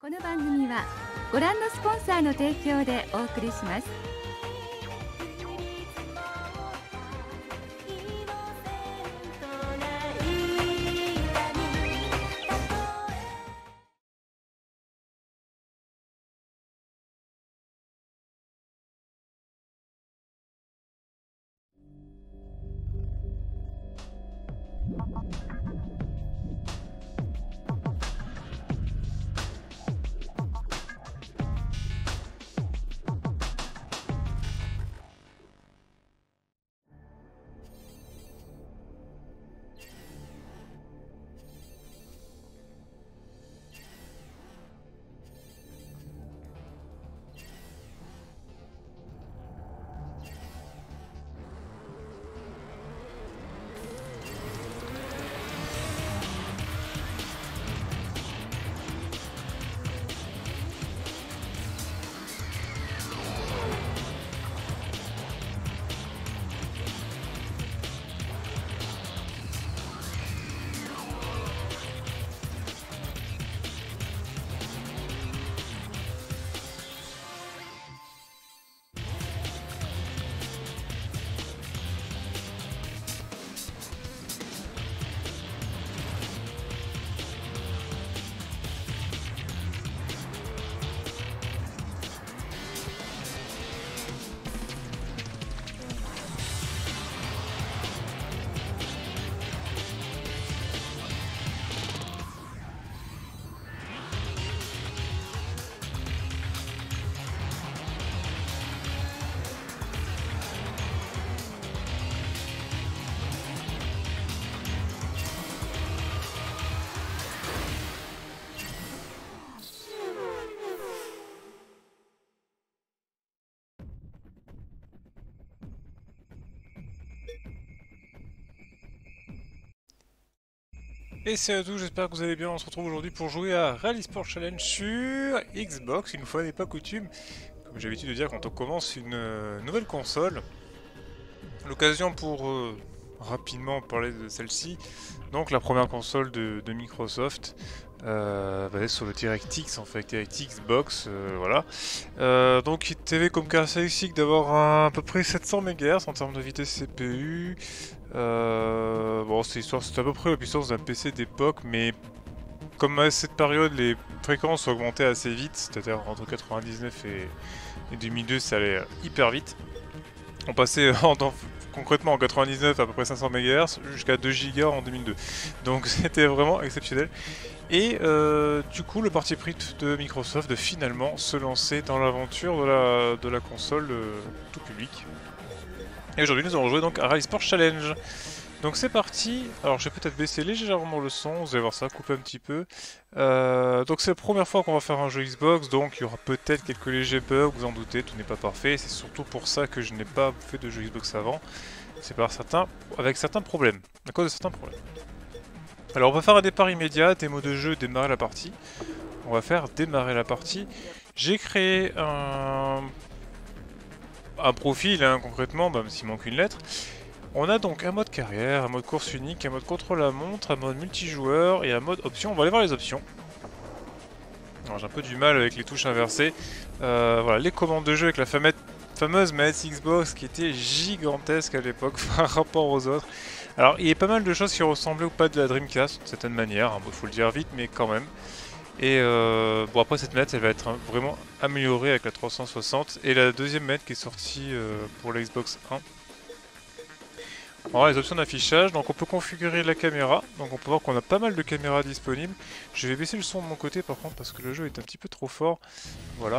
この番組はご覧のスポンサーの提供でお送りします。 Et c'est à tous, j'espère que vous allez bien. On se retrouve aujourd'hui pour jouer à Rally Sport Challenge sur Xbox. Une fois n'est pas coutume, comme j'ai l'habitude de dire quand on commence une nouvelle console. L'occasion pour rapidement parler de celle-ci. Donc la première console de Microsoft, basée sur le DirectX, en fait, DirectX Box, voilà. Donc il avait comme caractéristique d'avoir à peu près 700 MHz en termes de vitesse CPU. Bon, c'est à peu près la puissance d'un PC d'époque, mais comme à cette période les fréquences augmentaient assez vite, c'est-à-dire entre 99 et 2002 ça allait hyper vite. On passait concrètement en 99 à peu près 500 MHz jusqu'à 2 Go en 2002. Donc c'était vraiment exceptionnel. Et du coup le parti pris de Microsoft de finalement se lancer dans l'aventure de la console tout public. Et aujourd'hui nous allons jouer donc à Rally Sport Challenge. Donc c'est parti. Alors je vais peut-être baisser légèrement le son, vous allez voir ça, couper un petit peu. Donc c'est la première fois qu'on va faire un jeu Xbox, donc il y aura peut-être quelques légers bugs, vous en doutez, tout n'est pas parfait. C'est surtout pour ça que je n'ai pas fait de jeu Xbox avant. C'est avec certains problèmes, à cause de certains problèmes. Alors on va faire un départ immédiat, démo de jeu, démarrer la partie. On va faire démarrer la partie. J'ai créé un profil, hein, concrètement, même s'il manque une lettre. On a donc un mode carrière, un mode course unique, un mode contrôle la montre, un mode multijoueur et un mode option. On va aller voir les options. Alors j'ai un peu du mal avec les touches inversées. Voilà, les commandes de jeu avec la fameuse manette Xbox qui était gigantesque à l'époque par rapport aux autres. Alors il y a pas mal de choses qui ressemblaient au pad de la Dreamcast d'une certaine manière, hein, bon, faut le dire vite mais quand même. Et bon après cette manette elle va être vraiment améliorée avec la 360 et la deuxième manette qui est sortie pour la Xbox 1. Alors les options d'affichage, donc on peut configurer la caméra, donc on peut voir qu'on a pas mal de caméras disponibles. Je vais baisser le son de mon côté par contre parce que le jeu est un petit peu trop fort. Voilà.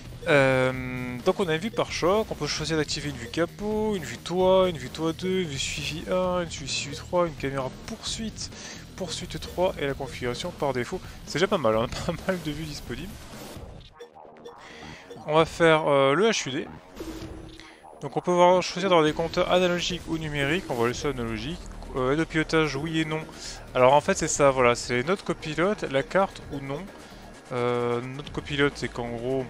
Donc on a une vue par choc, on peut choisir d'activer une vue capot, une vue toit 2, une vue suivi 1, une vue suivi 3, une caméra poursuite 3 et la configuration par défaut. C'est déjà pas mal, hein, pas mal de vues disponibles. On va faire le HUD. Donc on peut choisir d'avoir des compteurs analogiques ou numériques, on va laisser analogique. Aide au pilotage, oui et non. Alors en fait c'est ça, voilà, c'est notre copilote, la carte ou non. Notre copilote c'est qu'en gros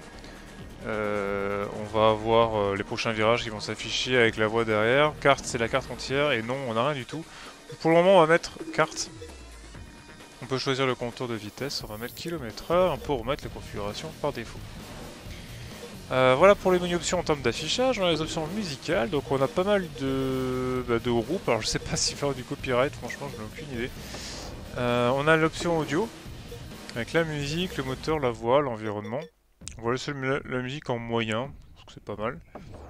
on va avoir les prochains virages qui vont s'afficher avec la voie derrière. Carte c'est la carte entière et non on n'a rien du tout. Pour le moment on va mettre carte. On peut choisir le compteur de vitesse, on va mettre km/h, on peut remettre la configuration par défaut. Voilà pour les menus options en termes d'affichage. On a les options musicales, donc on a pas mal de groupes. Alors je sais pas si faire du copyright, franchement je n'ai aucune idée. On a l'option audio, avec la musique, le moteur, la voix, l'environnement. On va laisser la musique en moyen, parce que c'est pas mal.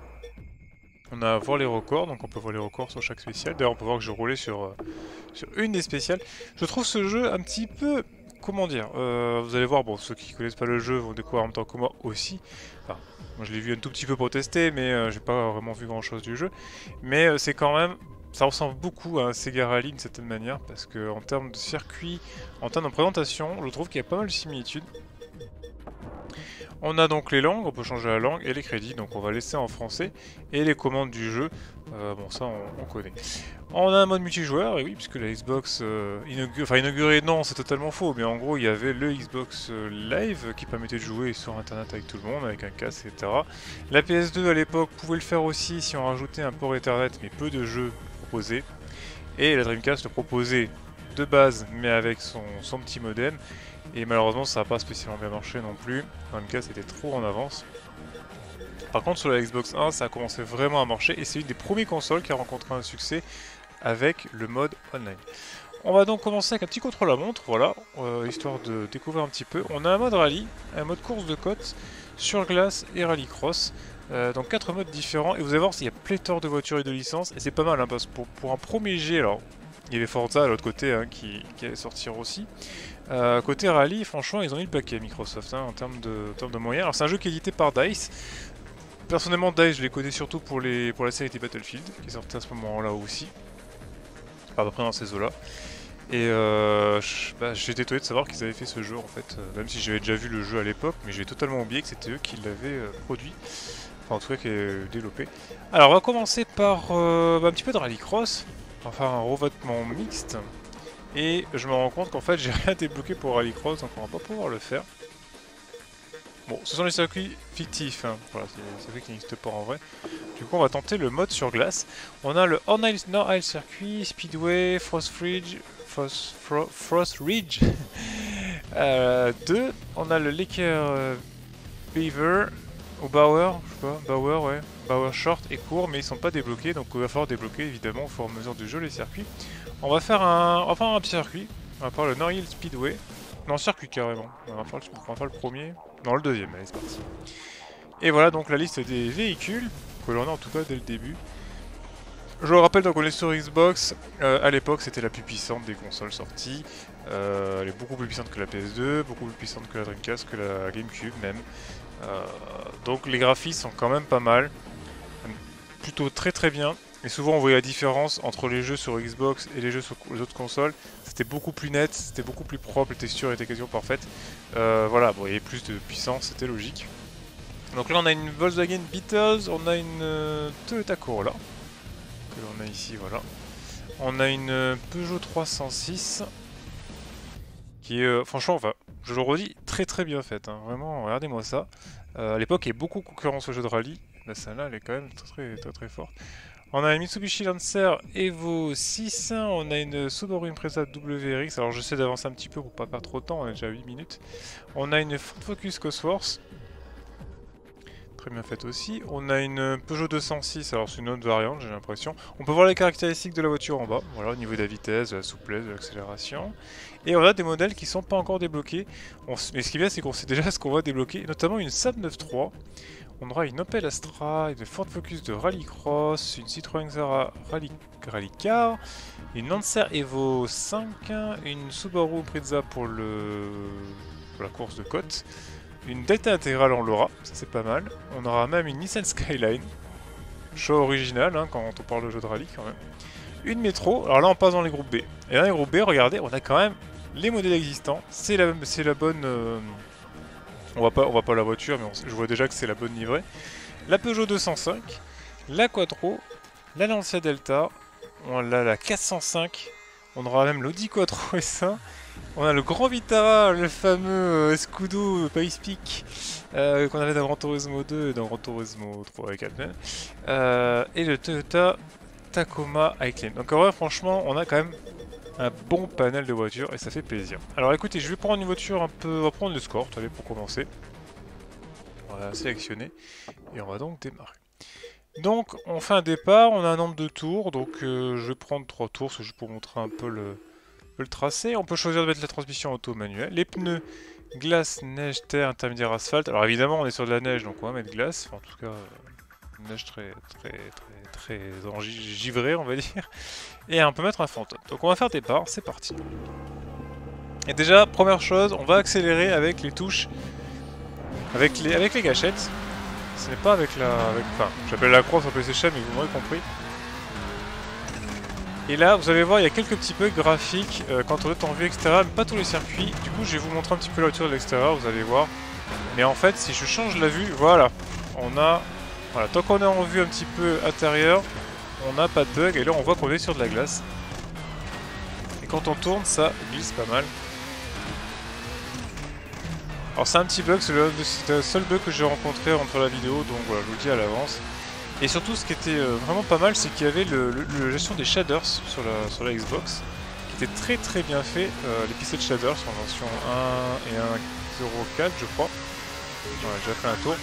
On a à voir les records, donc on peut voir les records sur chaque spéciale. D'ailleurs on peut voir que je roulais sur une des spéciales. Je trouve ce jeu un petit peu... Comment dire, vous allez voir, bon, ceux qui connaissent pas le jeu vont découvrir en même temps que moi aussi. Enfin, moi je l'ai vu un tout petit peu pour tester, mais j'ai pas vraiment vu grand chose du jeu. Mais c'est quand même, ça ressemble beaucoup à un Sega Rally d'une certaine manière, parce que en termes de circuit, en termes de présentation, je trouve qu'il y a pas mal de similitudes. On a donc les langues, on peut changer la langue, et les crédits, donc on va laisser en français, et les commandes du jeu, bon ça on connaît. On a un mode multijoueur, et oui, puisque la Xbox inaugurée, non, c'est totalement faux, mais en gros il y avait le Xbox Live qui permettait de jouer sur internet avec tout le monde, avec un casque, etc. La PS2 à l'époque pouvait le faire aussi si on rajoutait un port Ethernet, mais peu de jeux proposés. Et la Dreamcast le proposait de base, mais avec son petit modem. Et malheureusement ça n'a pas spécialement bien marché non plus, Dreamcast était trop en avance. Par contre sur la Xbox 1 ça a commencé vraiment à marcher et c'est une des premières consoles qui a rencontré un succès avec le mode online. On va donc commencer avec un petit contre-la-montre, voilà, histoire de découvrir un petit peu. On a un mode rallye, un mode course de côte, sur glace et rallycross. Donc 4 modes différents et vous allez voir s'il y a pléthore de voitures et de licences et c'est pas mal hein, parce que pour un premier jet, alors il y avait Forza à l'autre côté hein, qui allait sortir aussi. Côté rallye, franchement, ils ont mis le paquet Microsoft hein, en termes de moyens. Alors c'est un jeu qui est édité par DICE. Personnellement, DICE, je les connais surtout pour la série des Battlefield, qui est sortie à ce moment-là aussi. À peu près dans ces eaux-là. Et j'étais étonné de savoir qu'ils avaient fait ce jeu en fait, même si j'avais déjà vu le jeu à l'époque, mais j'ai totalement oublié que c'était eux qui l'avaient produit. Enfin, en tout cas, qui est développé. Alors, on va commencer par un petit peu de rallycross, enfin un revêtement mixte. Et je me rends compte qu'en fait j'ai rien débloqué pour Rallycross, donc on va pas pouvoir le faire. Bon, ce sont les circuits fictifs, hein. Voilà, c'est des circuits qui n'existent pas en vrai. Du coup on va tenter le mode sur glace. On a le Nord-Isle Circuit, Speedway, Frost Ridge, 2. On a le Laker Beaver, ou Bauer, je sais pas, Bauer ouais, Bauer Short et court, mais ils sont pas débloqués, donc il va falloir débloquer évidemment au fur et à mesure du jeu les circuits. On va faire un petit circuit, on va faire le Nord-Isle Speedway, non circuit carrément, on va faire le premier, non le deuxième, allez c'est parti. Et voilà donc la liste des véhicules, que l'on a en tout cas dès le début. Je le rappelle donc on est sur Xbox, à l'époque c'était la plus puissante des consoles sorties, elle est beaucoup plus puissante que la PS2, beaucoup plus puissante que la Dreamcast, que la GameCube même. Donc les graphismes sont quand même pas mal, plutôt très bien. Et souvent on voyait la différence entre les jeux sur Xbox et les jeux sur les autres consoles. C'était beaucoup plus net, c'était beaucoup plus propre, les textures étaient quasiment parfaites. Voilà, bon, il y avait plus de puissance, c'était logique. Donc là on a une Volkswagen Beetle, on a une Toyota Corolla, que l'on a ici, voilà. On a une Peugeot 306, qui est franchement, enfin, je le redis, très bien faite. Hein. Vraiment, regardez-moi ça. À l'époque il y avait beaucoup de concurrence au jeu de rallye, mais celle-là elle est quand même très forte. On a une Mitsubishi Lancer Evo 6, on a une Subaru Impreza WRX, alors j'essaie d'avancer un petit peu pour pas perdre trop de temps, on est déjà à 8 minutes. On a une Ford Focus Cosworth, très bien faite aussi. On a une Peugeot 206, alors c'est une autre variante j'ai l'impression. On peut voir les caractéristiques de la voiture en bas, voilà au niveau de la vitesse, de la souplesse, de l'accélération. Et on a des modèles qui sont pas encore débloqués, mais ce qui est bien c'est qu'on sait déjà ce qu'on va débloquer, notamment une Saab 9.3. On aura une Opel Astra, une Ford Focus de Rallycross, une Citroën Xara Rallycar, une Lancer Evo 5, une Subaru Impreza pour la course de côte, une Delta intégrale en Laura, ça c'est pas mal. On aura même une Nissan Skyline, choix original hein, quand on parle de jeu de rallye quand même. Une métro, alors là on passe dans les groupes B. Et dans les groupes B, regardez, on a quand même les modèles existants, c'est la bonne... On voit pas la voiture, mais je vois déjà que c'est la bonne livrée. La Peugeot 205, la Quattro, la Lancia Delta, on a la 405, on aura même l'Audi Quattro S1, on a le Grand Vitara, le fameux Scudo Pace Peak qu'on avait dans Gran Turismo 2 et dans Gran Turismo 3 et 4 même, et le Toyota Tacoma Highline. Donc en vrai, franchement, on a quand même un bon panel de voitures et ça fait plaisir. Alors écoutez, je vais prendre une voiture un peu... On va prendre l'escorte, allez, pour commencer. On va sélectionner et on va donc démarrer. Donc on fait un départ, on a un nombre de tours, donc je vais prendre 3 tours, c'est juste pour montrer un peu le tracé. On peut choisir de mettre la transmission auto manuelle. Les pneus, glace, neige, terre, intermédiaire, asphalte. Alors évidemment on est sur de la neige, donc on va mettre glace, enfin, en tout cas une neige très engivrée on va dire. Et on peut mettre un fantôme. Donc on va faire départ, c'est parti. Et déjà, première chose, on va accélérer avec les touches, avec les gâchettes. Ce n'est pas avec la... enfin, j'appelle la croix sur PlayStation, mais vous m'aurez compris. Et là, vous allez voir, il y a quelques petits bugs graphiques quand on est en vue extérieure, mais pas tous les circuits. Du coup, je vais vous montrer un petit peu la voiture de l'extérieur, vous allez voir. Mais en fait, si je change la vue, voilà, on a... Voilà, tant qu'on est en vue un petit peu intérieure, on n'a pas de bug. Et là, on voit qu'on est sur de la glace. Et quand on tourne, ça glisse pas mal. Alors c'est un petit bug, c'est le seul bug que j'ai rencontré entre la vidéo, donc voilà, je vous le dis à l'avance. Et surtout, ce qui était vraiment pas mal, c'est qu'il y avait la gestion des shaders sur la Xbox, qui était très bien fait. Les pixels shaders sont en version 1 et 1.04, je crois. Voilà, j'ai déjà fait un tour.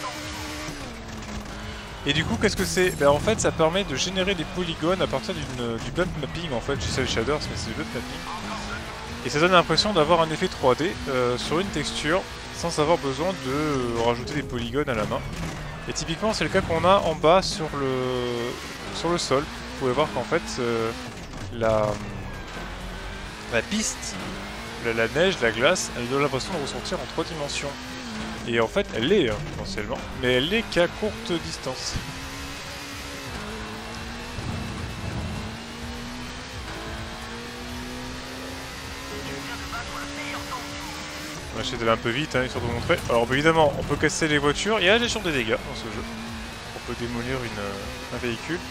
Et du coup, qu'est-ce que c'est? Ben, en fait, ça permet de générer des polygones à partir du bump mapping, en fait. Je sais les shaders, mais c'est du bump mapping. Et ça donne l'impression d'avoir un effet 3D sur une texture sans avoir besoin de rajouter des polygones à la main. Et typiquement c'est le cas qu'on a en bas sur le sol. Vous pouvez voir qu'en fait la piste, la neige, la glace, elle donne l'impression de ressortir en 3 dimensions. Et en fait elle l'est potentiellement, mais elle l'est qu'à courte distance. On va essayer d'aller un peu vite, hein, histoire de vous montrer. Alors évidemment, on peut casser les voitures. Il y a la gestion des dégâts dans ce jeu. On peut démolir un véhicule.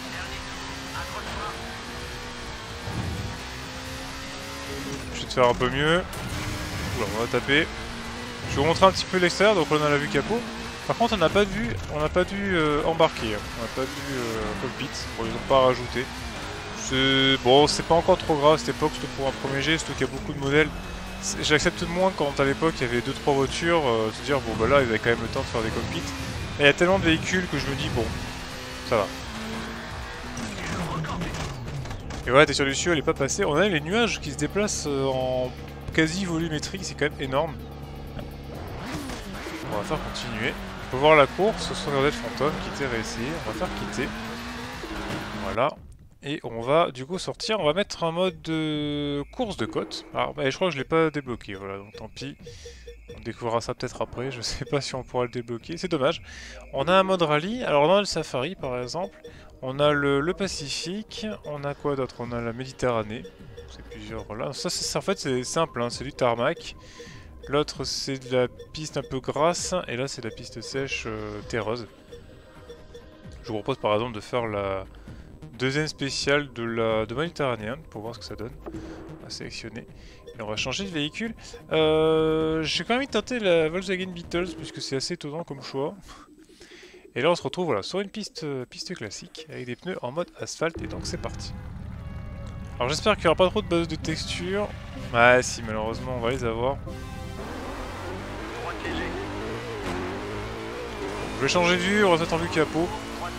Je vais te faire un peu mieux. Oula, on va taper. Je vais vous montrer un petit peu l'extérieur. Donc on a la vue capot. Par contre, on n'a pas de vue embarquée. On n'a pas de vue cockpit. Bon, ils n'ont pas rajouté. Bon, c'est pas encore trop grave à cette époque, surtout pour un premier jet, surtout qu'il y a beaucoup de modèles. J'accepte moins quand à l'époque il y avait 2-3 voitures, se dire bon bah là il y avait quand même le temps de faire des cockpits. Et il y a tellement de véhicules que je me dis bon, ça va. Et voilà, t'es sur du ciel, elle est pas passée. On a les nuages qui se déplacent en quasi volumétrique, c'est quand même énorme. On va faire continuer. On peut voir la course, ce sont les fantômes qui étaient réessayés. On va faire quitter. Voilà. Et on va du coup sortir, on va mettre un mode de course de côte. Alors bah, je crois que je l'ai pas débloqué, voilà, donc tant pis. On découvrira ça peut-être après, je sais pas si on pourra le débloquer, c'est dommage. On a un mode rallye, alors dans le Safari par exemple, on a le Pacifique, on a quoi d'autre? On a la Méditerranée, c'est plusieurs là. Ça en fait c'est simple, hein, c'est du tarmac. L'autre c'est de la piste un peu grasse, et là c'est la piste sèche terreuse. Je vous propose par exemple de faire la deuxième spéciale de Méditerranéen pour voir ce que ça donne. On va sélectionner et on va changer de véhicule. J'ai quand même envie de tenter la Volkswagen Beetle puisque c'est assez étonnant comme choix. Et là on se retrouve voilà, sur une piste classique avec des pneus en mode asphalte et donc c'est parti. Alors j'espère qu'il n'y aura pas trop de base de texture. Ah si, malheureusement on va les avoir. Je vais changer de vue, on va se mettre en vue capot.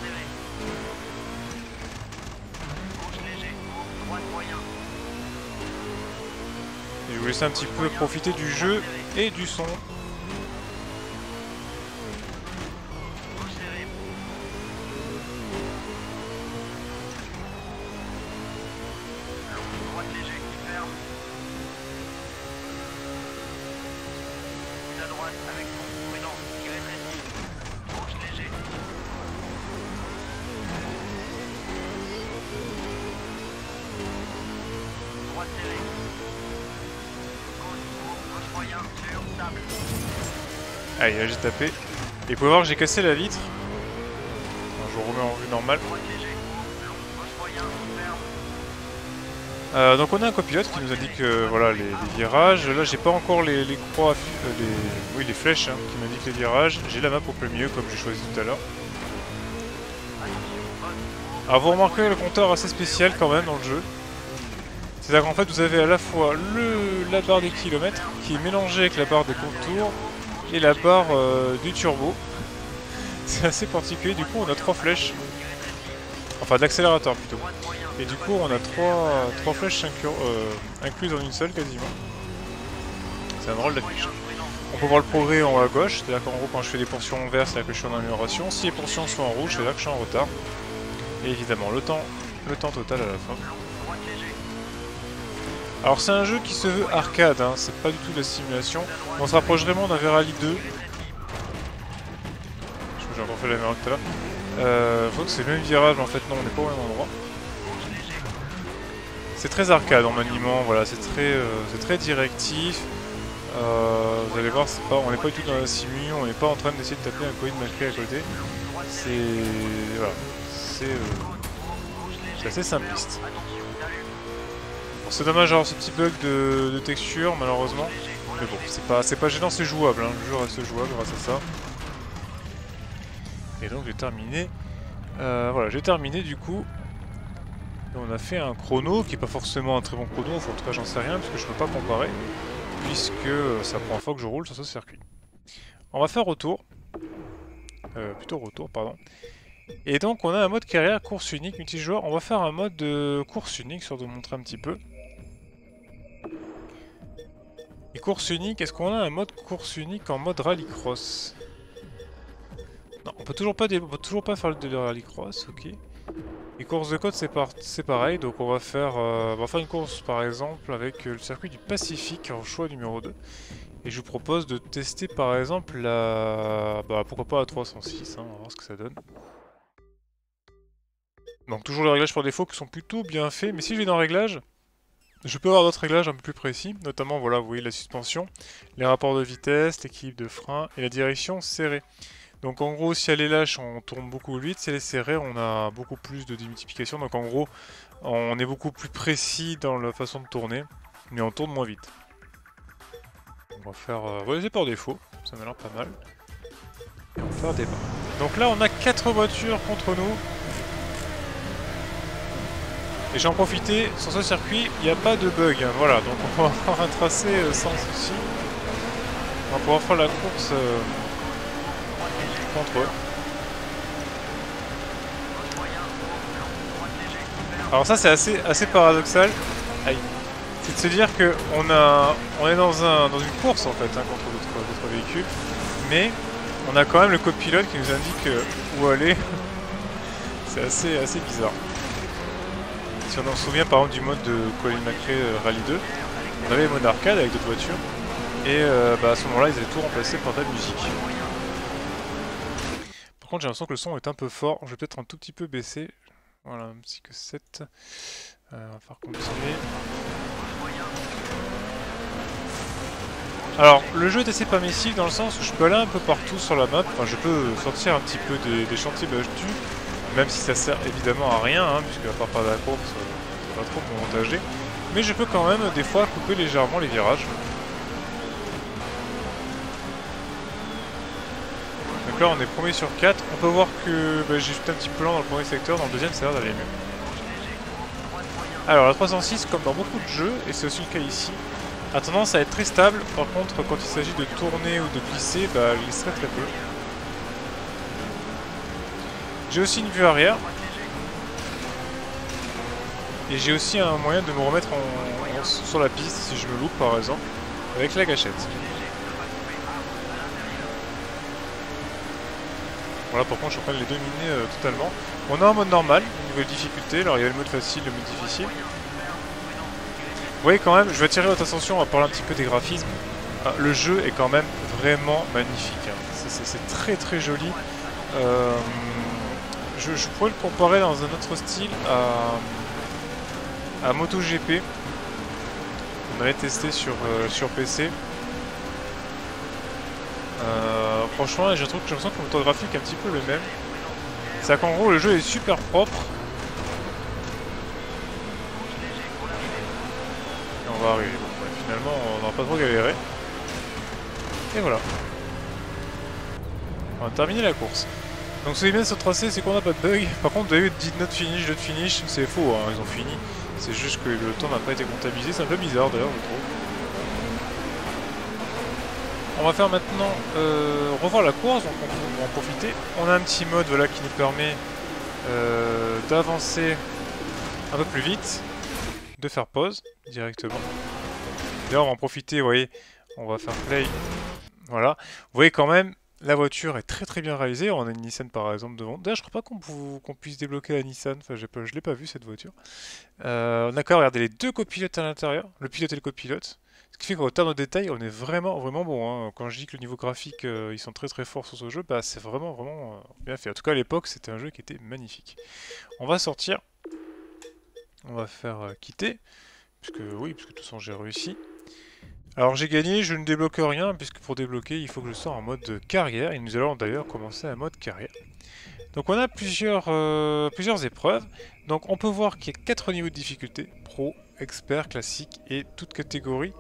Et je vais vous laisser un petit peu profiter du jeu et du son. Allez, là j'ai tapé. Et vous pouvez voir que j'ai cassé la vitre. Alors, je vous remets en vue normale. Donc on a un copilote qui nous indique voilà, les virages. Là j'ai pas encore les croix, les flèches hein, qui m'indiquent les virages. J'ai la map au plein milieu comme j'ai choisi tout à l'heure. Alors vous remarquez le compteur assez spécial quand même dans le jeu. C'est-à-dire qu'en fait vous avez à la fois la barre des kilomètres qui est mélangée avec la barre des contours et la barre du turbo. C'est assez particulier, du coup on a 3 flèches, enfin d'accélérateur plutôt. Et du coup on a 3 flèches incluses en une seule quasiment. C'est un drôle d'affiche. On peut voir le progrès en haut à gauche, c'est-à-dire qu'en gros quand je fais des portions en vert, c'est-à-dire que je suis en amélioration. Si les portions sont en rouge, c'est-à-dire que je suis en retard. Et évidemment le temps total à la fin. Alors c'est un jeu qui se veut arcade, hein, c'est pas du tout de la simulation. On se rapproche vraiment d'un V-Rally 2. Je crois que j'ai encore fait la même erreur que tout à l'heure. Faut que c'est le même virage, mais en fait non, on n'est pas au même endroit. C'est très arcade en maniement, voilà, c'est très directif. Vous allez voir, on n'est pas du tout dans la simu, on n'est pas en train d'essayer de taper un colis de macré à côté. Voilà, c'est assez simpliste. Bon, c'est dommage d'avoir ce petit bug de texture malheureusement, mais bon, c'est pas gênant, c'est jouable, hein. Le jeu reste jouable grâce à ça. Et donc j'ai terminé, voilà, j'ai terminé du coup. Et on a fait un chrono qui est pas forcément un très bon chrono, en tout cas j'en sais rien parce que je peux pas comparer, puisque c'est la première fois que je roule sur ce circuit. On va faire retour, plutôt retour pardon. Et donc on a un mode carrière, course unique, multijoueur. On va faire un mode de course unique, histoire de vous montrer un petit peu. Et course unique, est-ce qu'on a un mode course unique en mode rallycross? Non, on peut toujours pas faire le rallycross, ok. Les courses de côte c'est pareil, donc on va faire une course par exemple avec le circuit du Pacifique en choix numéro 2. Et je vous propose de tester par exemple pourquoi pas la 306, hein, on va voir ce que ça donne. Donc toujours les réglages par défaut qui sont plutôt bien faits, mais si je vais dans réglages, je peux avoir d'autres réglages un peu plus précis, notamment voilà, vous voyez la suspension, les rapports de vitesse, l'équilibre de frein et la direction serrée. Donc en gros, si elle est lâche, on tourne beaucoup plus vite. Si elle est serrée, on a beaucoup plus de démultiplication. Donc en gros, on est beaucoup plus précis dans la façon de tourner, mais on tourne moins vite. On va faire c'est par défaut, ça m'a l'air pas mal. Et on va faire des barres. Donc là, on a 4 voitures contre nous. Et j'en profité, sur ce circuit, il n'y a pas de bug. Hein, voilà, donc on va avoir un tracé sans souci. On va pouvoir faire la course contre eux. Alors ça c'est assez paradoxal, c'est de se dire que on est dans une course en fait hein, contre d'autres véhicules, mais on a quand même le copilote qui nous indique où aller. C'est assez bizarre. Si on en souvient par exemple du mode de Colin McRae Rally 2, on avait le mode arcade avec d'autres voitures, et à ce moment-là ils avaient tout remplacé par de la musique. Par contre j'ai l'impression que le son est un peu fort, je vais peut-être un tout petit peu baisser. Voilà, un petit que 7. On va faire continuer. Alors le jeu est assez permissif dans le sens où je peux aller un peu partout sur la map, enfin je peux sortir un petit peu des chantiers battus, même si ça sert évidemment à rien, hein, puisque à part faire de la course, c'est pas trop pour montager. Mais je peux quand même des fois couper légèrement les virages. Donc là on est premier sur 4, on peut voir que j'ai juste un petit peu lent dans le premier secteur, dans le deuxième ça a l'air d'aller mieux. Alors la 306 comme dans beaucoup de jeux, et c'est aussi le cas ici, a tendance à être très stable, par contre quand il s'agit de tourner ou de glisser, elle glisse très peu. J'ai aussi une vue arrière, et j'ai aussi un moyen de me remettre sur la piste si je me loupe par exemple, avec la gâchette. Voilà, par contre je suis en train de les dominer totalement. On a un mode normal, une nouvelle difficulté, alors il y a le mode facile, le mode difficile. Vous voyez quand même, je vais attirer votre attention, on va parler un petit peu des graphismes. Le jeu est quand même vraiment magnifique, hein. C'est très joli. Je pourrais le comparer dans un autre style à MotoGP. On avait testé sur PC. Franchement, j'ai l'impression que le moteur graphique est un petit peu le même. C'est-à-dire qu'en gros, le jeu est super propre. Et on va arriver. Bon, finalement, on n'a pas trop galéré. Et voilà. On va terminer la course. Donc ce qui est bien sur ce tracé, c'est qu'on n'a pas de bug. Par contre, vous avez dit not finish, c'est faux, hein, ils ont fini. C'est juste que le temps n'a pas été comptabilisé, c'est un peu bizarre d'ailleurs je trouve. On va faire maintenant revoir la course, donc on va en profiter. On a un petit mode voilà, qui nous permet d'avancer un peu plus vite, de faire pause directement. D'ailleurs on va en profiter, vous voyez, on va faire play. Voilà, vous voyez quand même, la voiture est très bien réalisée. On a une Nissan par exemple devant. D'ailleurs je crois pas qu'on puisse débloquer la Nissan, enfin je l'ai pas vu cette voiture. On a quand même regardé les deux copilotes à l'intérieur, le pilote et le copilote. Ce qui fait qu'en termes de détail, on est vraiment bon. Hein. Quand je dis que le niveau graphique, ils sont très forts sur ce jeu, bah, c'est vraiment bien fait. En tout cas, à l'époque, c'était un jeu qui était magnifique. On va sortir. On va faire quitter. Puisque de toute façon, j'ai réussi. Alors, j'ai gagné, je ne débloque rien, puisque pour débloquer, il faut que je sorte en mode carrière. Et nous allons d'ailleurs commencer un mode carrière. Donc, on a plusieurs épreuves. Donc, on peut voir qu'il y a 4 niveaux de difficulté. Pro, expert, classique et toute catégorie.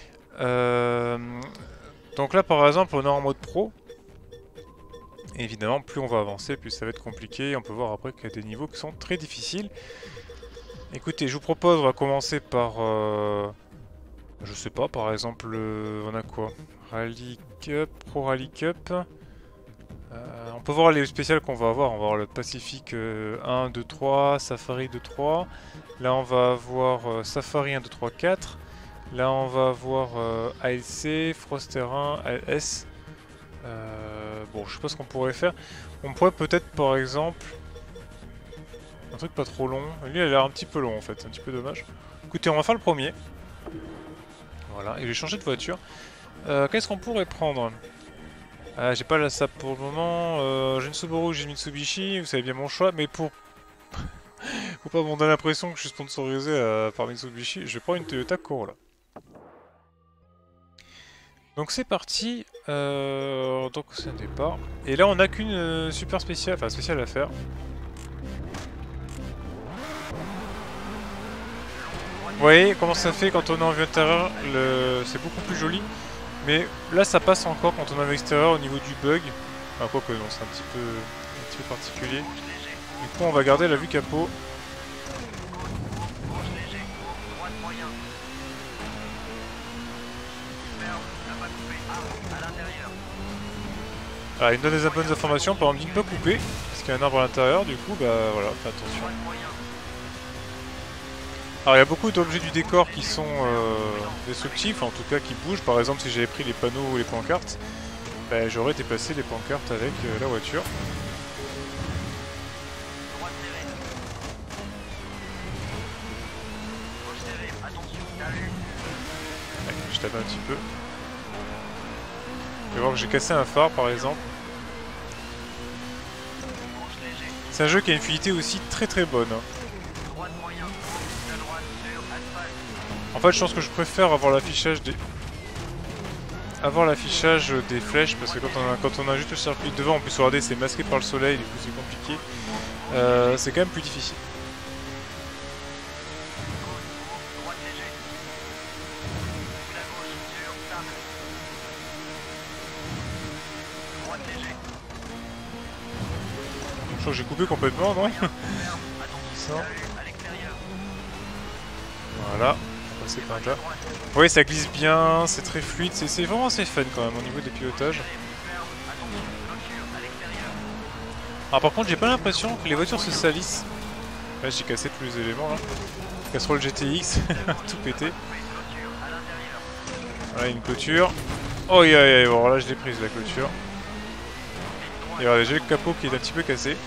Donc là par exemple on est en mode pro. Et évidemment plus on va avancer plus ça va être compliqué. On peut voir après qu'il y a des niveaux qui sont très difficiles. Écoutez je vous propose on va commencer par je sais pas par exemple on a quoi? Rally Cup, Pro Rally Cup. On peut voir les spéciales qu'on va avoir. On va avoir le Pacific 1, 2, 3, Safari 2, 3. Là on va avoir Safari 1, 2, 3, 4. Là on va avoir ALC, Frost-Terrain, ALS. Bon je sais pas ce qu'on pourrait faire. On pourrait peut-être par exemple... Un truc pas trop long. Lui il a l'air un petit peu long en fait, c'est un petit peu dommage. Écoutez on va faire le premier. Voilà, et je vais changer de voiture. Qu'est-ce qu'on pourrait prendre? J'ai pas la SAP pour le moment. J'ai une Subaru, j'ai une Mitsubishi, vous savez bien mon choix, mais pour... Faut pas m'en donner l'impression que je suis sponsorisé par Mitsubishi, je vais prendre une Toyota Corolla. Donc c'est parti, donc c'est un départ. Et là on n'a qu'une super spéciale, enfin spéciale à faire. Vous voyez comment ça fait quand on est en vue intérieure, c'est beaucoup plus joli. Mais là ça passe encore quand on est en vue extérieure au niveau du bug. Enfin quoi que non, c'est un petit peu particulier. Du coup on va garder la vue capot. Ah, il me donne des bonnes informations, par exemple, de ne pas couper, parce qu'il y a un arbre à l'intérieur, du coup, bah voilà, fais attention. Alors, il y a beaucoup d'objets du décor qui sont destructifs, en tout cas qui bougent. Par exemple, si j'avais pris les panneaux ou les pancartes, bah, j'aurais déplacé les pancartes avec la voiture. Ouais, je tape un petit peu. Vous voir que j'ai cassé un phare par exemple. C'est un jeu qui a une fluidité aussi très bonne. En fait je pense que je préfère avoir l'affichage des... flèches parce que quand on a juste le circuit devant, en plus regardez c'est masqué par le soleil, du coup c'est compliqué. C'est quand même plus difficile. Je crois que j'ai coupé complètement, non? Ça. Voilà, on va passer par là. Oui, ça glisse bien, c'est très fluide, c'est vraiment assez fun quand même au niveau des pilotages. Alors par contre, j'ai pas l'impression que les voitures se salissent. Là, j'ai cassé tous les éléments là. Casserole GTX, tout pété. Voilà, une clôture. Oh, bon, là je l'ai prise la clôture. Et regardez, j'ai le capot qui est un petit peu cassé.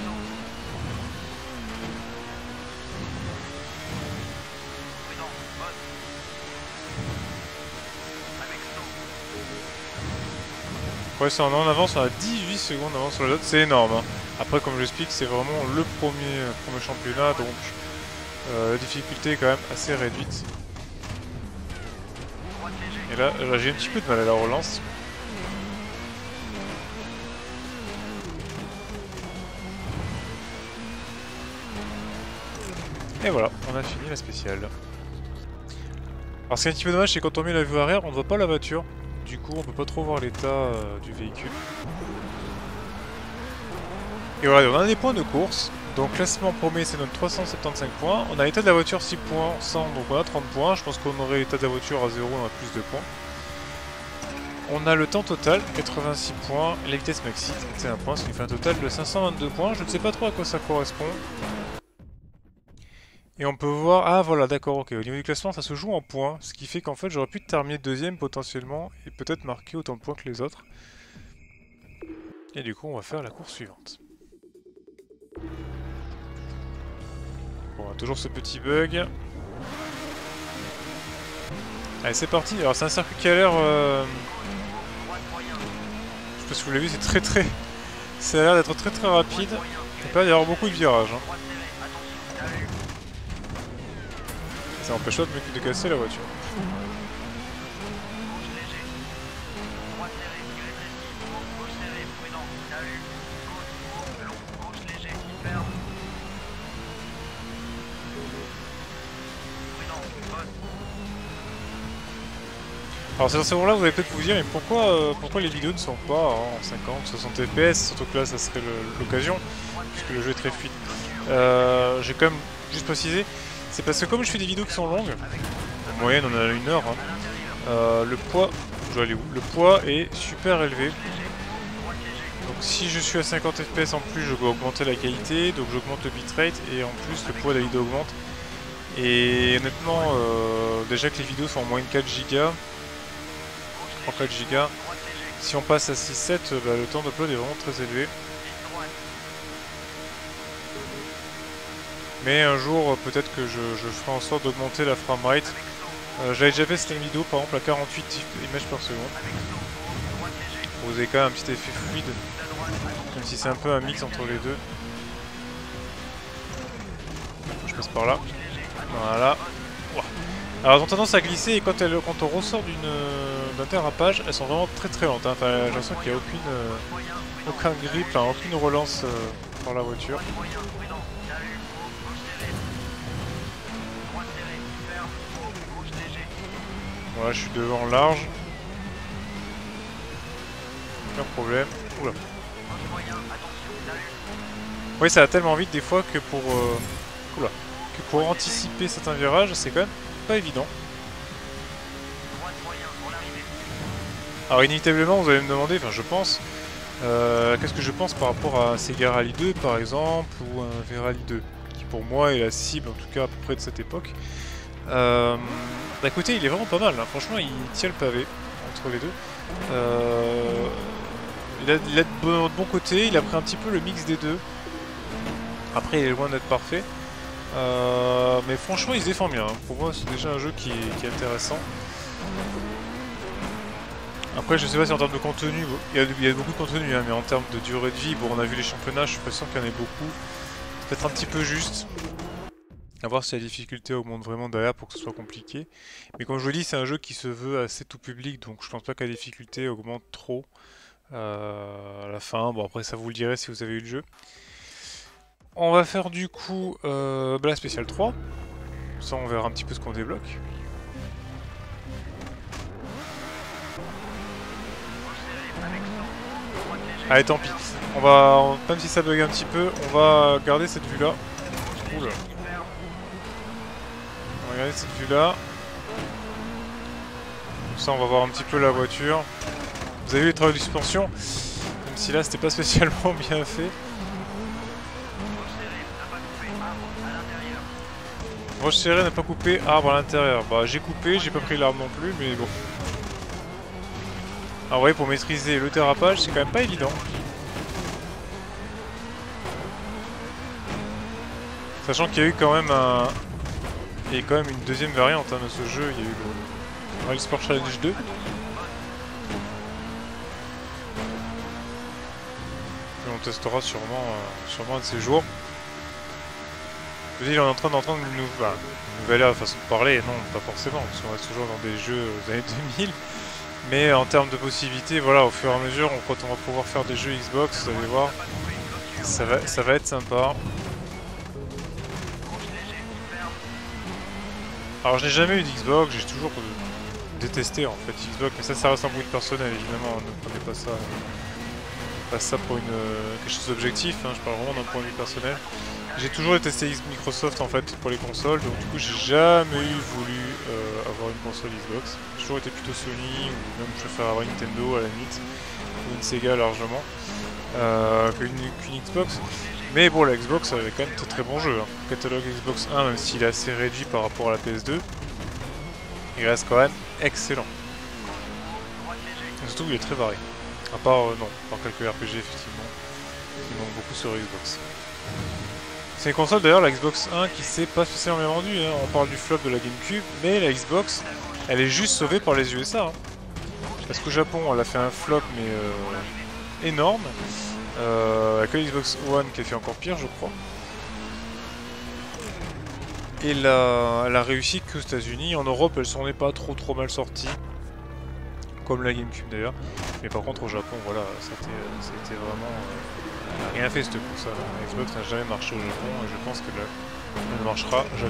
Ouais, ça on avance, on a 18 secondes d'avance sur les autres, c'est énorme. Hein. Après, comme je l'explique, c'est vraiment le premier championnat, donc la difficulté est quand même assez réduite. Et là j'ai un petit peu de mal à la relance. Et voilà, on a fini la spéciale. Alors ce qui est un petit peu dommage, c'est quand on met la vue arrière, on ne voit pas la voiture. Du coup, on peut pas trop voir l'état du véhicule. Et voilà, on a des points de course. Donc classement premier c'est notre 375 points. On a l'état de la voiture 6 points, 100, donc on a 30 points. Je pense qu'on aurait l'état de la voiture à 0, on a plus de points. On a le temps total, 86 points, et la vitesse maxi, 31 points, ce qui fait un total de 522 points. Je ne sais pas trop à quoi ça correspond. Et on peut voir... Ah voilà, d'accord, ok. Au niveau du classement, ça se joue en points, ce qui fait qu'en fait j'aurais pu terminer deuxième potentiellement, et peut-être marquer autant de points que les autres. Et du coup, on va faire la course suivante. Bon, on a toujours ce petit bug. Allez, c'est parti. Alors c'est un circuit qui a l'air... Je sais pas si vous l'avez vu, c'est très... Ça a l'air d'être très rapide. Il peut y avoir beaucoup de virages. Hein. Ça n'empêche pas de casser la voiture. Alors c'est dans ce moment-là, vous allez peut-être vous dire, mais pourquoi les vidéos ne sont pas en 50, 60 fps, surtout que là ça serait l'occasion, puisque le jeu est très fluide. J'ai quand même juste précisé, c'est parce que comme je fais des vidéos qui sont longues, en moyenne on a 1 heure, hein, le poids, je vais aller où? Le poids est super élevé. Donc si je suis à 50 fps en plus, je dois augmenter la qualité, donc j'augmente le bitrate, et en plus le poids de la vidéo augmente. Et honnêtement, déjà que les vidéos sont en moyenne 4 Go, 4 Go. Si on passe à 6-7, bah, le temps d'upload est vraiment très élevé. Mais un jour, peut-être que je ferai en sorte d'augmenter la framerate. J'avais déjà fait cette vidéo, par exemple, à 48 images par seconde. Vous avez quand même un petit effet fluide, même si c'est un peu un mix entre les deux. Je passe par là. Voilà. Alors elles ont tendance à glisser et quand on ressort d'un dérapage, elles sont vraiment très lentes. Hein. Enfin, j'ai l'impression qu'il n'y a aucun grip, enfin, aucune relance par la voiture. Voilà, je suis devant large. Aucun problème. Oula. Oui, ça va tellement vite des fois que pour anticiper certains virages, c'est quand même pas évident. Alors inévitablement vous allez me demander, enfin je pense, qu'est-ce que je pense par rapport à Sega Rally 2 par exemple, ou un V-Rally 2, qui pour moi est la cible en tout cas à peu près de cette époque. D'un côté il est vraiment pas mal, hein. Franchement il tient le pavé entre les deux. Il a de bon côté, il a pris un petit peu le mix des deux. Après il est loin d'être parfait. Mais franchement il se défend bien, hein. Pour moi c'est déjà un jeu qui est intéressant. Après je sais pas si en termes de contenu, il y a beaucoup de contenu, hein, mais en termes de durée de vie, bon on a vu les championnats, je suis pas sûr qu'il y en ait beaucoup. Peut-être un petit peu juste. À voir si la difficulté augmente vraiment derrière pour que ce soit compliqué. Mais comme je vous dis, c'est un jeu qui se veut assez tout public, donc je pense pas que la difficulté augmente trop à la fin. Bon après ça vous le direz si vous avez eu le jeu. On va faire du coup la spéciale 3. Ça on verra un petit peu ce qu'on débloque. Allez tant pis. Même si ça bug un petit peu, on va garder cette vue là. Oula. On va garder cette vue là. Comme ça on va voir un petit peu la voiture. Vous avez vu les travaux de suspension, même si là c'était pas spécialement bien fait. Roche serrée n'a pas coupé arbre à l'intérieur. Bah j'ai coupé, j'ai pas pris l'arbre non plus, mais bon. Alors vous voyez, pour maîtriser le dérapage, c'est quand même pas évident. Sachant qu'il y a eu quand même une deuxième variante, hein, de ce jeu, il y a eu le Rally Sport Challenge 2. Et on testera sûrement un de ces jours. Je veux dire, on est en train d'entendre une nouvelle ère de façon de parler, non, pas forcément, parce qu'on reste toujours dans des jeux des années 2000. Mais en termes de possibilités, voilà, au fur et à mesure, quand on va pouvoir faire des jeux Xbox, vous allez voir, ça va être sympa. Alors je n'ai jamais eu d'Xbox, j'ai toujours détesté en fait Xbox, mais ça reste un bruit personnel, évidemment, ne prenez pas ça pour quelque chose d'objectif, hein, je parle vraiment d'un point de vue personnel. J'ai toujours détesté Microsoft en fait pour les consoles, donc du coup j'ai jamais voulu avoir une console Xbox. J'ai toujours été plutôt Sony, ou même je préfère avoir une Nintendo à la limite, ou une Sega largement, qu'une Xbox. Mais bon, la Xbox avait quand même de très bons jeux. Hein. Le catalogue Xbox 1, même s'il est assez réduit par rapport à la PS2, il reste quand même excellent. Et surtout, il est très varié. À part, non, par quelques RPG, effectivement, qui manquent beaucoup sur Xbox. C'est une console d'ailleurs, la Xbox 1, qui s'est pas spécialement bien vendue. Hein. On parle du flop de la GameCube, mais la Xbox, elle est juste sauvée par les USA. Hein. Parce qu'au Japon, elle a fait un flop, mais énorme. Avec la Xbox One qui a fait encore pire, je crois. Et elle a réussi qu'aux États-Unis. En Europe, elle s'en est pas trop mal sortie. Comme la GameCube d'ailleurs. Mais par contre, au Japon, voilà, c'était vraiment. Elle n'a rien fait cette console. La Xbox n'a jamais marché au Japon et je pense qu'elle ne marchera jamais.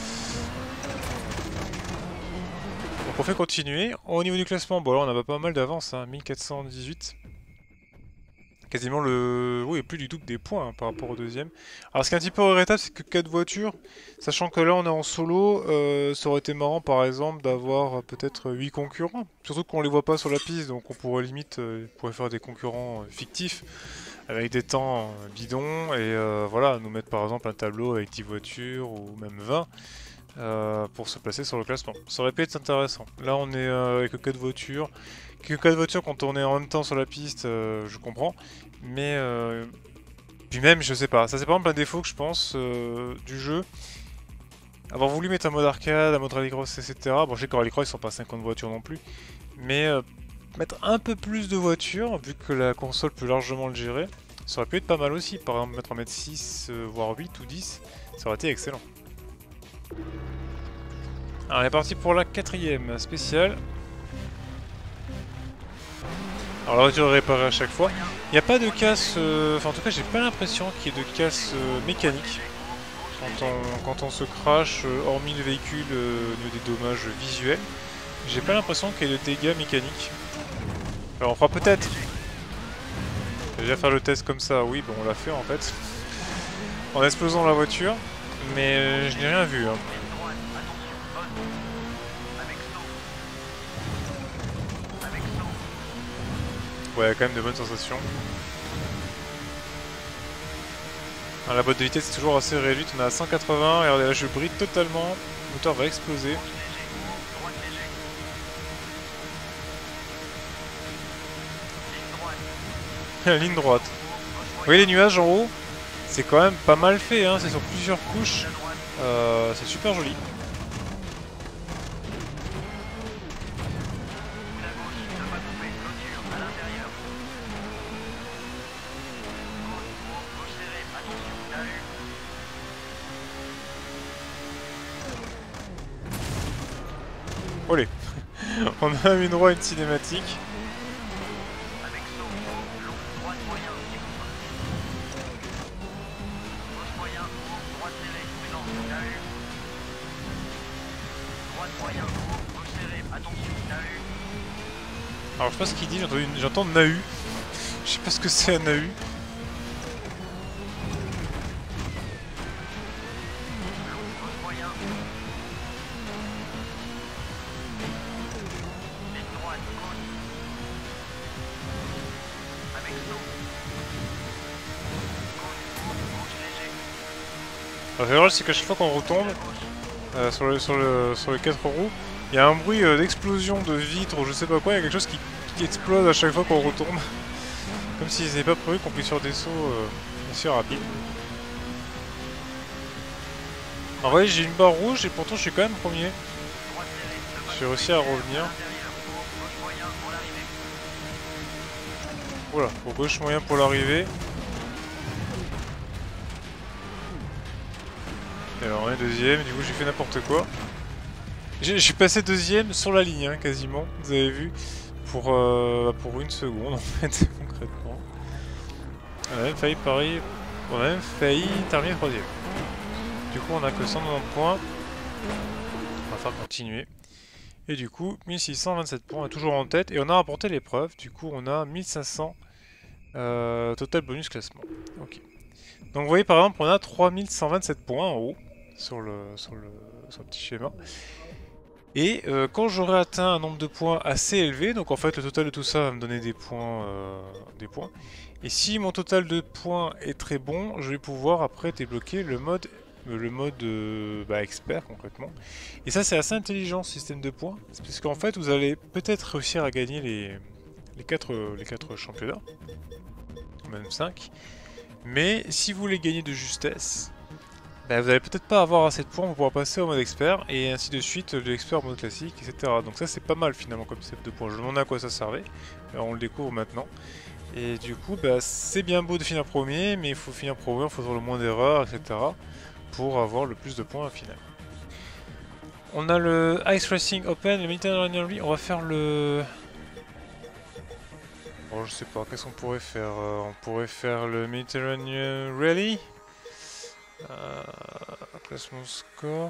Donc on fait continuer. Au niveau du classement, bon là on a pas mal d'avance, hein, 1418. Quasiment oui, plus du double des points hein, par rapport au deuxième. Alors ce qui est un petit peu regrettable, c'est que 4 voitures, sachant que là on est en solo, ça aurait été marrant par exemple d'avoir peut-être 8 concurrents. Surtout qu'on les voit pas sur la piste, donc on pourrait limite pourrait faire des concurrents fictifs avec des temps bidons et voilà, nous mettre par exemple un tableau avec 10 voitures ou même 20 pour se placer sur le classement. Ça aurait pu être intéressant. Là on est avec 4 voitures. Que 4 voitures quand on est en même temps sur la piste, je comprends. Mais puis même, je sais pas. Ça c'est par exemple un défaut que je pense du jeu. Avoir voulu mettre un mode arcade, un mode rallycross, etc. Bon, je sais qu'en rallycross ils sont pas 50 voitures non plus. Mais mettre un peu plus de voitures, vu que la console peut largement le gérer, ça aurait pu être pas mal aussi. Par exemple, mettre 6, voire 8 ou 10, ça aurait été excellent. Alors, on est parti pour la 4ème spéciale. Alors la voiture est réparée à chaque fois. Il n'y a pas de casse, enfin en tout cas j'ai pas l'impression qu'il y ait de casse mécanique quand on se crash, hormis le véhicule au niveau des dommages visuels. J'ai pas l'impression qu'il y ait de dégâts mécaniques. Alors on fera peut-être. Déjà faire le test comme ça, oui, bon on l'a fait en fait. En explosant la voiture, mais je n'ai rien vu. Hein. Ouais, quand même de bonnes sensations. Alors, la boîte de vitesse est toujours assez réduite, on est à 180, regardez là je brille totalement, le moteur va exploser. La ligne droite. Vous voyez les nuages en haut? C'est quand même pas mal fait, hein, c'est sur plusieurs couches, c'est super joli. Olé. On a mis droit à une cinématique. Alors je sais pas ce qu'il dit, j'entends Nahu. Je sais pas ce que c'est un Nahu. Alors, le c'est qu'à chaque fois qu'on retombe sur les 4 roues, il y a un bruit d'explosion de vitres ou je sais pas quoi, il y a quelque chose qui explose à chaque fois qu'on retombe. Comme s'ils n'avaient pas prévu qu'on puisse faire des sauts assez rapides. Alors, vous voyez, j'ai une barre rouge et pourtant je suis quand même premier. J'ai réussi à revenir. Voilà, pour gauche moyen pour l'arrivée. Et alors on est deuxième, du coup j'ai fait n'importe quoi. Je suis passé deuxième sur la ligne, hein, quasiment, vous avez vu, pour une seconde en fait, concrètement. On a même failli on a même failli terminer troisième. Du coup on a que 190 points. On va faire continuer. Et du coup 1627 points, on est toujours en tête et on a remporté l'épreuve. Du coup on a 1500 total bonus classement. Ok. Donc vous voyez par exemple on a 3127 points en haut sur le petit schéma. Et quand j'aurai atteint un nombre de points assez élevé, donc en fait le total de tout ça va me donner des points. Et si mon total de points est très bon, je vais pouvoir après débloquer le mode expert concrètement. Et ça c'est assez intelligent ce système de points, parce qu'en fait vous allez peut-être réussir à gagner les 4 championnats, même 5. Mais si vous voulez gagner de justesse, bah, vous allez peut-être pas avoir assez de points pour pouvoir passer au mode expert, et ainsi de suite, l'expert au mode classique, etc. Donc ça c'est pas mal finalement comme système de points. Je me demandais à quoi ça servait, alors on le découvre maintenant. Et du coup, bah, c'est bien beau de finir premier, mais il faut finir premier, il faut faire le moins d'erreurs, etc. pour avoir le plus de points au final. On a le Ice Racing Open, le Mediterranean Rally, on va faire le... Bon, je sais pas, qu'est-ce qu'on pourrait faire? On pourrait faire le Mediterranean Rally. Classement score.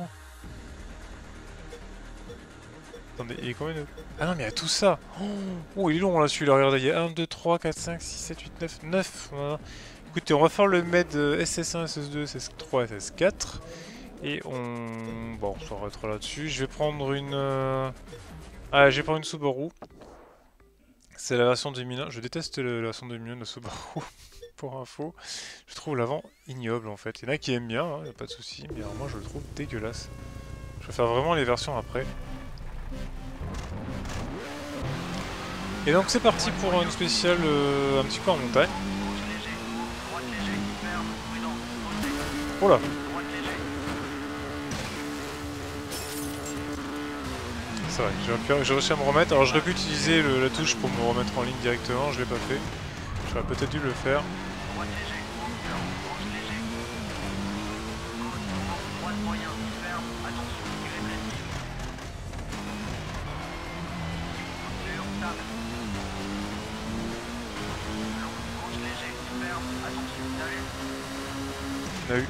Attendez, il est combien de... Ah non, mais il y a tout ça. Oh, il est long là celui-là, regardez, il y a 1, 2, 3, 4, 5, 6, 7, 8, 9, 9. Voilà. Écoutez, on va faire le med SS1, SS2, SS3, SS4. Et on... Bon, on s'arrêtera là-dessus. Je vais prendre une... Ah, je vais prendre une Subaru. C'est la version 2001. Je déteste la version 2001 de Subaru. Pour info. Je trouve l'avant ignoble en fait. Il y en a qui aiment bien, hein, y a pas de souci. Mais alors moi je le trouve dégueulasse. Je vais faire vraiment les versions après. Et donc c'est parti pour une spéciale un petit peu en montagne. Oh là! C'est vrai, j'ai réussi à me remettre. Alors j'aurais pu utiliser la touche pour me remettre en ligne directement, je l'ai pas fait. J'aurais peut-être dû le faire. On a eu.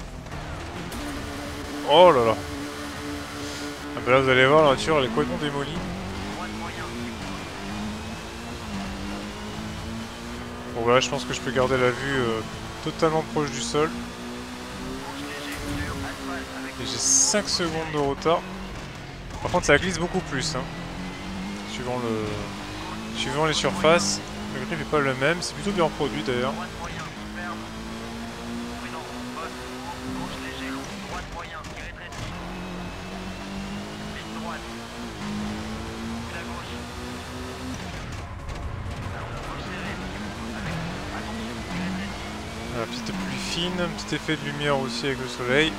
Oh là là. Ah bah là vous allez voir, la voiture elle est complètement démolie. Bon voilà, je pense que je peux garder la vue totalement proche du sol. Et j'ai 5 secondes de retard. Par contre ça glisse beaucoup plus, hein. Suivant les surfaces. Le grip n'est pas le même, c'est plutôt bien produit d'ailleurs. La piste plus fine, un petit effet de lumière aussi avec le soleil.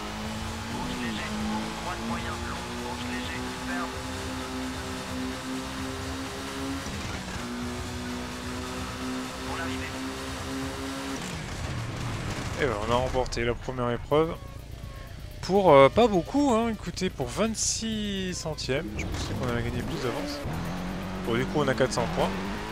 Et voilà, on a remporté la première épreuve. Pour pas beaucoup, hein, écoutez, pour 26 centièmes. Je pensais qu'on allait gagner plus d'avance. Bon, du coup, on a 400 points.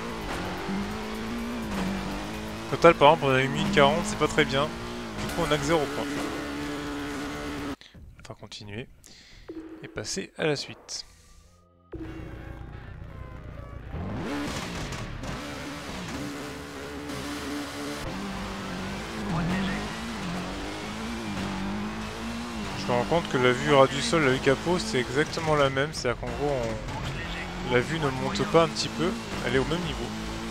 Total, par exemple, on a eu 1040, c'est pas très bien. Du coup, on a que 0 points. On va continuer et passer à la suite. Je me rends compte que la vue ras du sol, la vue capot, c'est exactement la même. C'est-à-dire qu'en gros, la vue ne monte pas un petit peu, elle est au même niveau.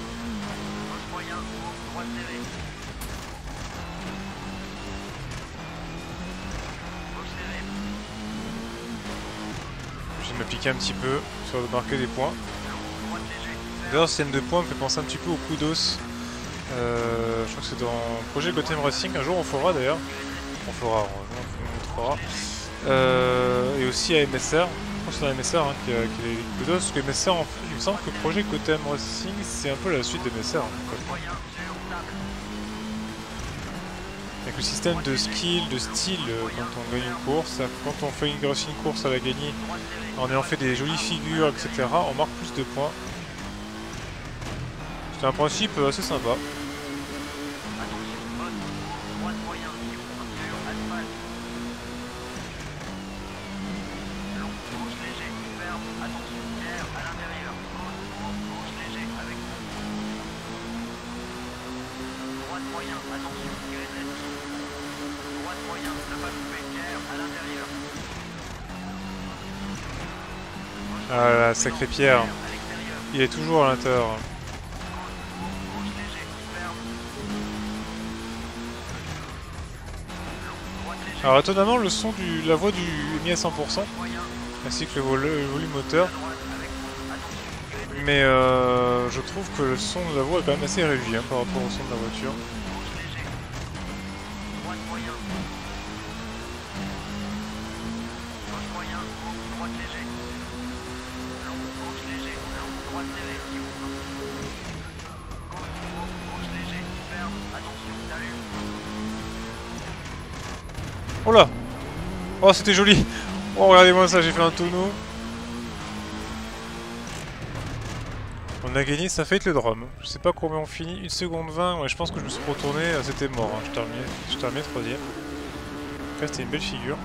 Je vais m'appliquer un petit peu sur de marquer des points. D'ailleurs, ce système de points me fait penser un petit peu au coup d'os. Je crois que c'est dans Projet Gotham Racing. Un jour on fera d'ailleurs. On montrera. Et aussi à MSR. Je crois que c'est dans MSR hein, qui a les coups d'os. Parce que MSR, en fait, il me semble que Projet Gotham Racing, c'est un peu la suite de MSR. Hein, avec le système de skill, de style quand on gagne une course. Quand on fait une course à la gagner, en ayant fait des jolies figures, etc., on marque plus de points. C'est un principe assez sympa. moyen, attention, tirez de l'ennemi. Droite moyen, ne pas couper, pierre à l'intérieur. Ah là, sacré Pierre. Il est toujours à l'intérieur. Gauche léger, ferme. Droite léger, Alors étonnamment, le son de la voix est mis à 100%, moyen, ainsi que le volume moteur. droite avec attention, tirez de l'ennemi. Mais je trouve que le son de la voix est quand même assez réduit hein, par rapport au son de la voiture. Gauche léger. Droite moyen. Gauche moyen, droite léger. Long, gauche léger, long, droite serrée, qui ouvre. Gauche léger, ferme, attention, t'allumes. Oh là! Oh c'était joli! Oh regardez-moi ça, j'ai fait un tonneau. On a gagné, ça fait le drame. Je sais pas combien on finit, 1 seconde 20, ouais je pense que je me suis retourné, c'était mort, hein. Je terminais 3ème. En tout cas c'était une belle figure.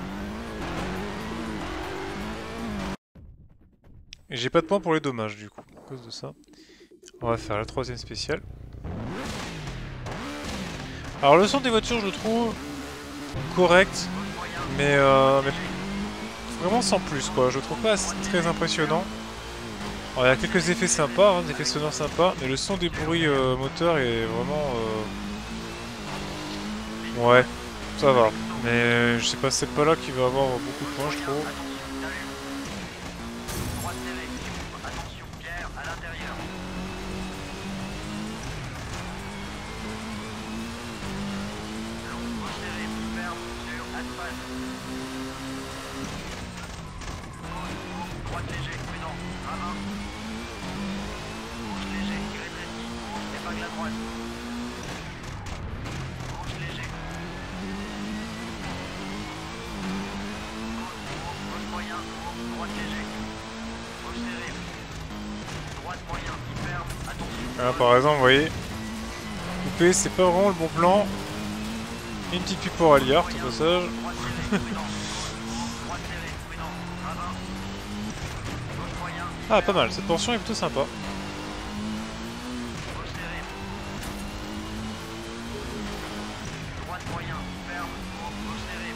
Et j'ai pas de points pour les dommages du coup, à cause de ça. On va faire la 3ème spéciale. Alors le son des voitures je le trouve correct, mais vraiment sans plus quoi, je le trouve pas très impressionnant. Alors, il y a quelques effets sympas, hein, des effets sonores sympas, mais le son des bruits moteurs est vraiment... Ouais, ça va. Mais je sais pas, c'est pas là qu'il va avoir beaucoup de points je trouve. Droite serrée, qui ouvre, attention, pierre à l'intérieur. Long, gauche serrée, ferme, sur asphalte. Gauche, droite léger, prudent, ravin. Gauche léger, tirez de l'ennemi, épingle à droite. Gauche léger. Gauche moyen, droite léger. Gauche serrée. Droite moyen, ferme, attention. Là, par exemple, vous voyez, couper c'est pas vraiment le bon plan. Une petite pub pour Alliart au passage. Droite serrée, prudent. Droite serrée, prudent, ravin. Gauche moyen, Ah pas mal, cette portion est plutôt sympa. gauche serrée. Droite moyen, ferme, gauche serrée.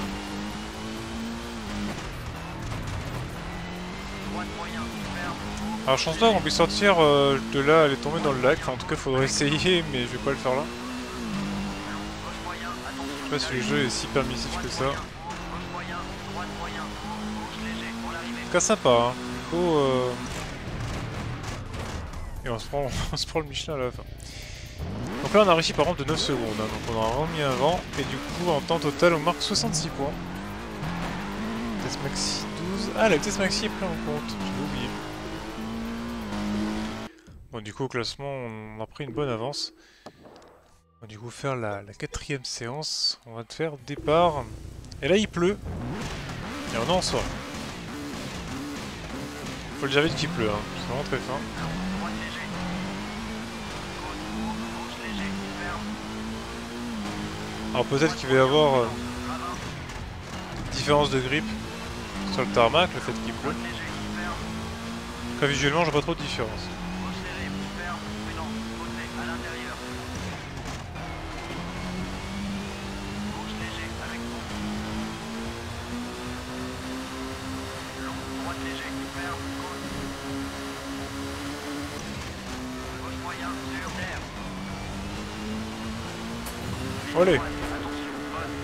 Droite moyen, ferme. Alors je pense pas qu'on puisse sortir de là, aller tomber dans le lac. Enfin, en tout cas faudrait essayer, mais je vais pas le faire là. Gauche moyen, attention. Je sais pas si le jeu est si permissif que ça. Gauche moyen, droite moyen, gauche léger pour l'arrivée. En tout cas sympa, hein. Et on se prend le Michelin à la fin. Donc là on a réussi par exemple de 9 secondes, hein. Donc on en a remis un vent. Et du coup en temps total on marque 66 points. Vitesse maxi 12. Ah la vitesse maxi est prise en compte, j'avais oublié. Bon du coup au classement on a pris une bonne avance. On va du coup faire la 4ème séance. On va te faire départ. Et là il pleut. Et on est en soirée. Faut le dire vite qu'il pleut, hein. C'est vraiment très fin. Droite léger. Gauche léger, ferme. Alors peut-être qu'il va y avoir une différence de grip sur le tarmac, le fait qu'il pleut. Droite léger, ferme. En tout cas visuellement j'ai pas trop de différence. Gauche serrée, ferme, prudent, côté à l'intérieur. Gauche léger avec vous. Long, droite léger, ferme, gauche. Gauche moyen, sur terre. Allez. Attention, bonne.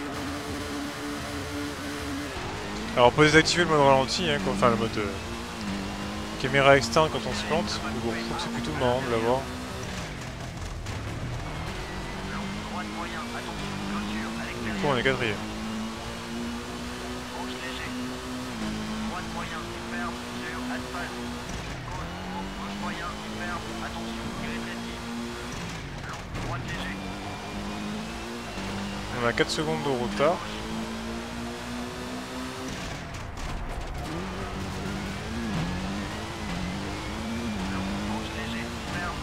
Alors on peut désactiver le mode ralenti, hein, enfin le mode caméra externe quand on se plante. Mais bon, je trouve que c'est plutôt marrant de l'avoir. Long, droite moyen, attention, clôture à Du coup l'extérieur. on est 4ème. Gauche léger. Droite moyen, ferme, sur asphalte. Gauche moyen, ferme, attention, tirez de l'ennemi. Long, droite léger. On a 4 secondes de retard. Long, gauche léger, ferme.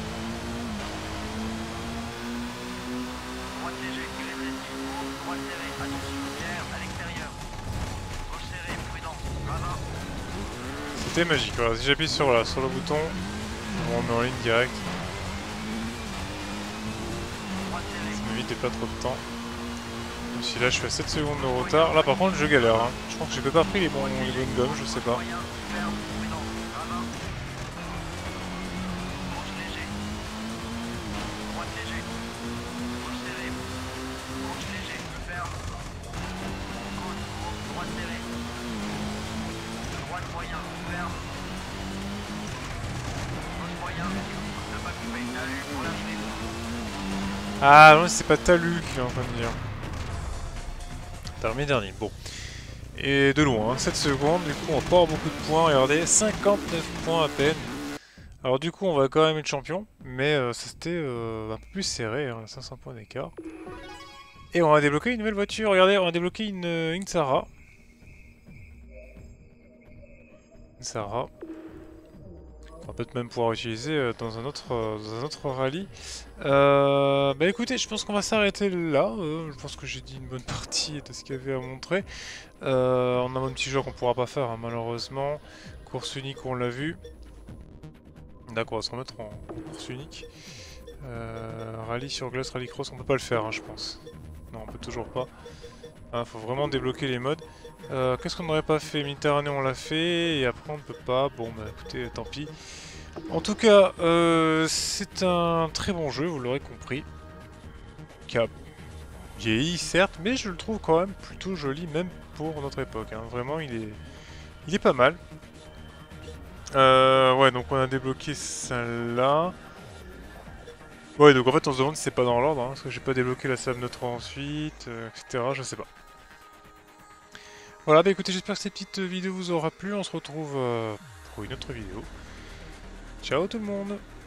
Droite léger, tirez de l'ennemi. Droite serrée, attention, pierre à l'extérieur. Gauche serrée, prudent, ravin. C'était magique. Voilà, si j'appuie sur le bouton, on met en ligne directe. perdez pas trop de temps. Même si là je suis à 7 secondes de retard. Là par contre je galère. Hein. Je pense que j'ai pas pris les bonnes gommes, je sais pas. Moyen, ferme, prudent, ravin. Gauche léger. Droite léger. Gauche serré. Gauche léger, ferme. Gauche court, droite serrée. Droite moyen, ferme. Gauche moyen, ne pas couper. Salut pour l'arrivée. Ah non, c'est pas Talu qui est en train de dire. Terminé dernier, bon. Et de loin, hein, 7 secondes, du coup on va pas avoir beaucoup de points, regardez, 59 points à peine. Alors du coup on va quand même être champion, mais c'était un peu plus serré, hein, 500 points d'écart. Et on va débloquer une nouvelle voiture, regardez, on va débloquer une Sara. Une Sara. On va peut-être même pouvoir utiliser dans un autre rallye. Bah écoutez, je pense qu'on va s'arrêter là. Je pense que j'ai dit une bonne partie de ce qu'il y avait à montrer. On a un petit jeu qu'on pourra pas faire, hein, malheureusement. Course unique, on l'a vu. D'accord, on va se remettre en course unique. Rallye sur glace, rallye cross, on peut pas le faire, hein, je pense. Non, on peut toujours pas. Faut vraiment débloquer les modes. Qu'est-ce qu'on n'aurait pas fait? Méditerranée, on l'a fait, et après on ne peut pas. Bon, bah écoutez, tant pis. En tout cas, c'est un très bon jeu, vous l'aurez compris. Qui a vieilli, certes, mais je le trouve quand même plutôt joli, même pour notre époque. Hein. Vraiment, il est pas mal. Ouais, donc on a débloqué celle-là. Ouais, donc en fait, on se demande si c'est pas dans l'ordre, hein, parce que j'ai pas débloqué la Saab 3 ensuite, etc. Je sais pas. Voilà, bah écoutez, j'espère que cette petite vidéo vous aura plu. On se retrouve pour une autre vidéo. Ciao tout le monde!